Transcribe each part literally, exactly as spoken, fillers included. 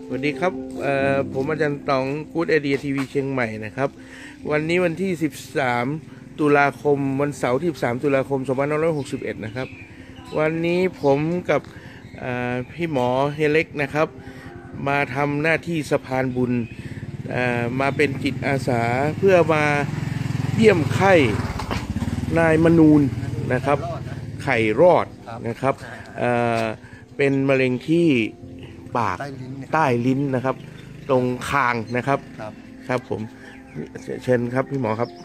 สวัสดีครับผมอาจารย์ต๋องกู๊ดไอเดียทีวีเชียงใหม่นะครับวันนี้วันที่สิบสามตุลาคมวันเสาร์ที่สิบสามตุลาคมสองพันห้าร้อยหกสิบเอ็ดนะครับวันนี้ผมกับพี่หมอเฮเล็กนะครับมาทำหน้าที่สะพานบุญมาเป็นจิตอาสาเพื่อมาเยี่ยมไข้นายมนูนนะครับไข่รอดนะครับเป็นมะเร็งที่ปากใต้ลิ้นนะครับตรงคางนะครับครับผมเชิญครับพี่หมอครับ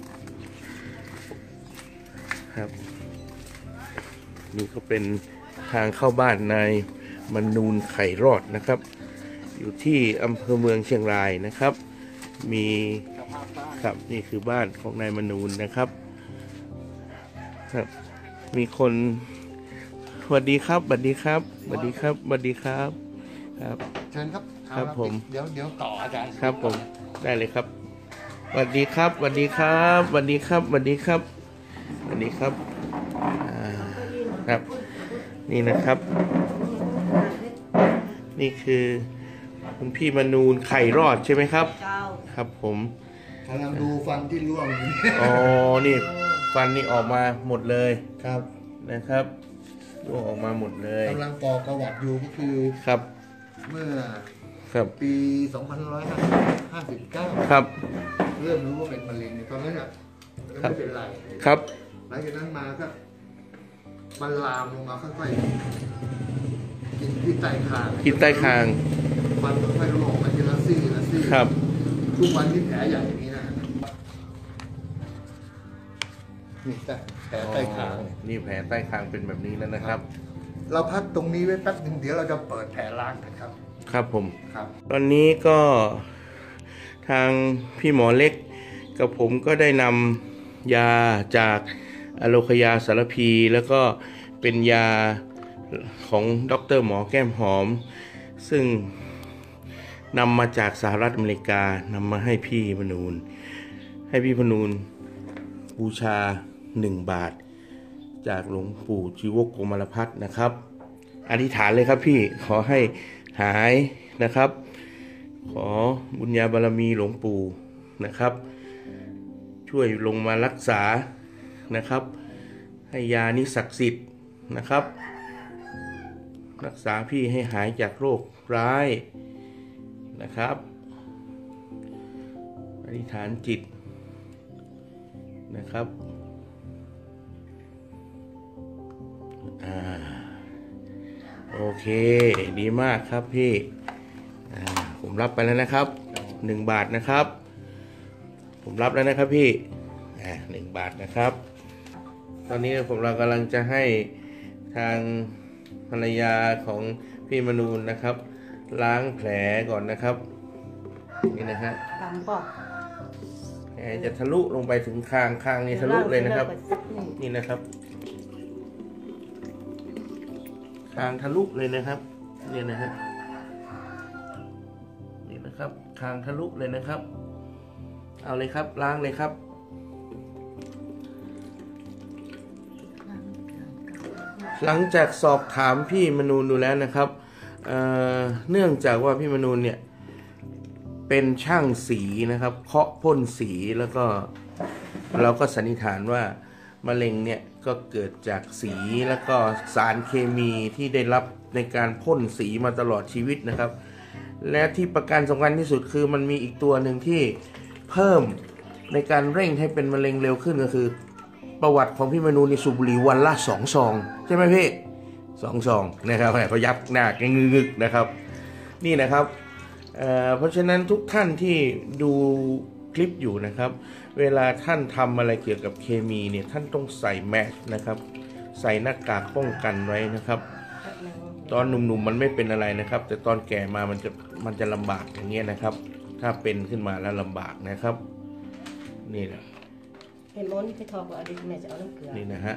ครับนี่ก็เป็นทางเข้าบ้านนายมนูนไข่รอดนะครับอยู่ที่อำเภอเมืองเชียงรายนะครับมีครับนี่คือบ้านของนายมนูนนะครับครับมีคนสวัสดีครับสวัสดีครับสวัสดีครับสวัสดีครับครับเชิญครับครับผมเดี๋ยวเดี๋ยวต่ออาจารย์ครับผมได้เลยครับสวัสดีครับสวัสดีครับสวัสดีครับสวัสดีครับสวัสดีครับครับนี่นะครับนี่คือคุณพี่มนูนไข่รอดใช่ไหมครับครับผมกำลังดูฟันที่ร่วงอ๋อนี่ฟันนี่ออกมาหมดเลยครับนะครับร่วงออกมาหมดเลยกำลังกรอกประวัติอยู่ก็คือครับเมื่อครับปีสองพันห้าร้อยห้าสิบเก้าครับเริ่มรู้ว่าเป็นมะเร็งในตอนนั้นอ่ะไม่เป็นไรครับหลังจากนั้นมาก็มันลามลงมาค่อยๆกินที่ใต้คางกินใต้คางมันค่อยๆร่วงออกมาทีละซี่ละซี่ครับทุกวันที่แผลใหญ่อย่างนี้นะนี่แผลใต้คางนี่แผลใต้คางเป็นแบบนี้แล้วนะครับเราพักตรงนี้ไว้แป๊บนึงเดี๋ยวเราจะเปิดแผลล้างกันครับครับผมครับตอนนี้ก็ทางพี่หมอเล็กกับผมก็ได้นำยาจากอโลคยาสารพีแล้วก็เป็นยาของดร.หมอแก้มหอมซึ่งนำมาจากสหรัฐอเมริกานำมาให้พี่มนูนให้พี่มนูนบูชาหนึ่งบาทจากหลวงปู่ชีวกโกมารพัฒน์นะครับอธิษฐานเลยครับพี่ขอให้หายนะครับขอบุญญาบารมีหลวงปู่นะครับช่วยลงมารักษานะครับให้ยานี้ศักดิ์สิทธิ์นะครับรักษาพี่ให้หายจากโรคร้ายนะครับอธิษฐานจิตนะครับอ่าโอเคดีมากครับพี่ผมรับไปแล้วนะครับหนึ่งบาทนะครับผมรับแล้วนะครับพี่หนึ่งบาทนะครับตอนนี้ผมเรากำลังจะให้ทางภรรยาของพี่มนูนนะครับล้างแผลก่อนนะครับนี่นะฮะล้างป่ะแผลจะทะลุลงไปถึงคางคางนี่ทะลุเลยนะครับนี่นะครับคางทะลุเลยนะครับนี่นะฮะนี่นะครับคางทะลุเลยนะครับเอาเลยครับล้างเลยครับหลังจากสอบถามพี่มนูนดูแล้วนะครับ เอ่อ เนื่องจากว่าพี่มนูนเนี่ยเป็นช่างสีนะครับเคาะพ่นสีแล้วก็เราก็สันนิษฐานว่ามะเร็งเนี่ยก็เกิดจากสีแล้วก็สารเคมีที่ได้รับในการพ่นสีมาตลอดชีวิตนะครับและที่ประการสำคัญที่สุดคือมันมีอีกตัวหนึ่งที่เพิ่มในการเร่งให้เป็นมะเร็งเร็วขึ้นก็คือประวัติของพี่มนูนในสูบบุหรี่วันละสองซองใช่ไหมพี่สองซองนะครับเขายับหน้าแกงงึกๆนะครับนี่นะครับ เอ่อ เพราะฉะนั้นทุกท่านที่ดูคลิปอยู่นะครับเวลาท่านทำอะไรเกี่ยวกับเคมีเนี่ยท่านต้องใส่แมสนะครับใส่หน้ากากป้องกันไว้นะครับตอนหนุ่มๆมันไม่เป็นอะไรนะครับแต่ตอนแก่มามันจะมันจะลำบากอย่างเงี้ยนะครับถ้าเป็นขึ้นมาแล้วลำบากนะครับนี่แหละไอ้มอนไปทอกว่าดิแม่จะเอาน้ำเกลือนี่นะฮะ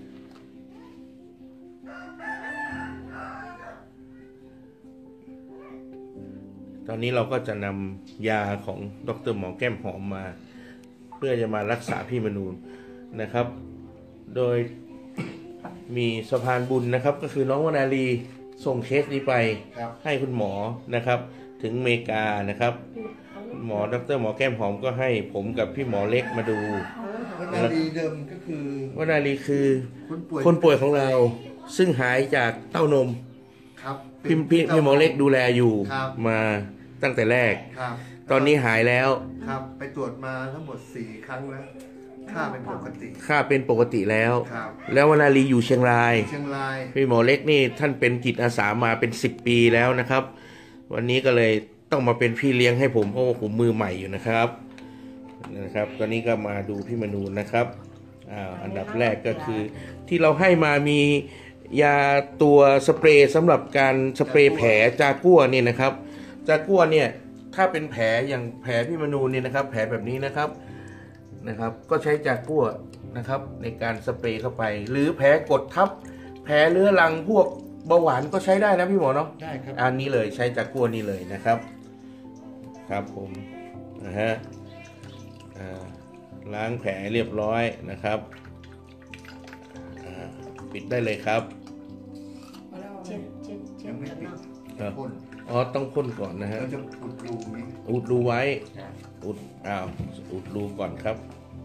ตอนนี้เราก็จะนำยาของดร.หมอแก้มหอมมาเพื่อจะมารักษาพี่มนูนนะครับโดยมีสะพานบุญนะครับก็คือน้องวนาลีส่งเคสนี้ไปครับให้คุณหมอนะครับ ถึงอเมริกานะครับ หมอดรหมอแก้มหอมก็ให้ผมกับพี่หมอเล็กมาดูวนาลีเดิมก็คือวนาลีคือคนป่วยคนป่วยของเรา ซึ่งหายจากเต้านมครับพี่พี่พี่หมอเล็กดูแลอยู่ครับมาตั้งแต่แรกครับตอนนี้หายแล้วครับไปตรวจมาทั้งหมดสี่ครั้งแล้วค่าเป็นปกติค่าเป็นปกติแล้วครับแล้ววนาลีอยู่เชียงรายเชียงรายพี่หมอเล็กนี่ท่านเป็นจิตอาสามาเป็นสิบปีแล้วนะครับ วันนี้ก็เลยต้องมาเป็นพี่เลี้ยงให้ผมเพราะว่าผมมือใหม่อยู่นะครับนะครับ ตอนนี้ก็มาดูพี่มนูนนะครับอ่าอันดับแรกก็คือ ที่เราให้มามียาตัวสเปรย์สำหรับการสเปรย์แผลจากัวนี่นะครับ จากัวเนี่ยถ้าเป็นแผลอย่างแผลพี่มนูนเนี่ยนะครับ แผลแบบนี้นะครับนะครับ ก็ใช้จากัวนะครับในการสเปรย์เข้าไป หรือแผลกดทับ แผลเรื้อรังพวกเบาหวานก็ใช้ได้นะพี่หมอเนาะได้ครับอันนี้เลยใช้จากกัวนี่เลยนะครับ ครับผมนะฮะอ่าล้างแผลเรียบร้อยนะครับอ่าปิดได้เลยครับเช็ดเช็ดเช็ยัดงไม่กันปิดเนาะจะพ่นอ๋อต้องพ่นก่อนนะฮะเราจะอุดรูนี้อุดรูไว้อุดอ้าวอุดรูก่อนครับ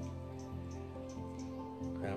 ครับ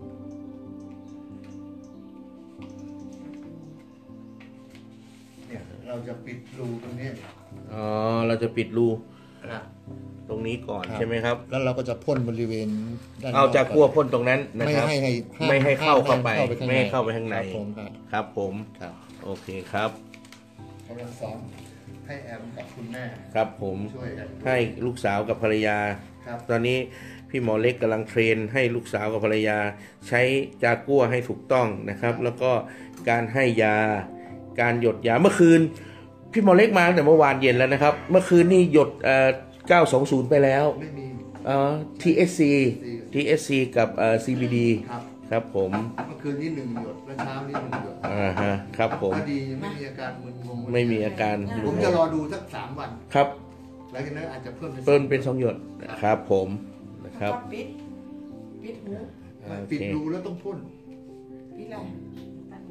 เนี่ยเราจะปิดรูตรงนี้อ๋อเราจะปิดรูครับตรงนี้ก่อนครับใช่ไหมครับแล้วเราก็จะพ่นบริเวณด้านนเอาจากกัวพ่นตรงนั้นนะไม่ครับให้ให้ไม่ให้เข้าเข้าไปห้ข้ไม่ให้เข้าไปข้างในครับผมครับครับผมครับโอเคครับกำลังซ้อมให้แอมกับคุณแม่ครับผมช่วยกันให้ลูกสาวกับภรรยาครับตอนนี้พี่หมอเล็กกำลังเทรนให้ลูกสาวกับภรรยา ใช้จากัวให้ถูกต้องนะครับ แล้วก็การให้ยา การหยดยาเมื่อคืน พี่หมอเล็กมาตั้งแต่เมื่อวานเย็นแล้วนะครับ เมื่อคืนนี่หยดเอ่อเก้าสองศูนย์ไปแล้วไม่มีเอ่อ ที เอส ซี ที เอส ซี กับเอ่อ ซี บี ดีครับครับผมเมื่อคืนนี้หนึ่งหยดเมื่อเช้านี้หนึ่งหยดอ่าฮะครับผมถ้าดียังไม่มีอาการมึนงงไม่มีอาการผมจะรอดูสักสามวันครับหลังจากนั้นอาจจะเพิ่มเป็นเปิ้ลเป็นสองหยดครับผมนะครับปิดปิดหูโอปิดเครูแล้วต้องพ่นปิดอะไรตั้ง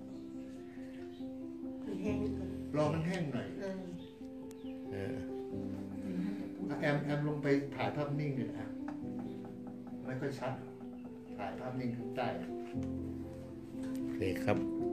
มันแห้งก่อนรอมันแห้งหน่อยเออเอออ่ะแอมแอมลงไปถ่ายภาพนิ่งเนี่ยอ่ะไม่ค่อยชัด ถ่ายภาพนิ่งข้างใต้โอเคครับ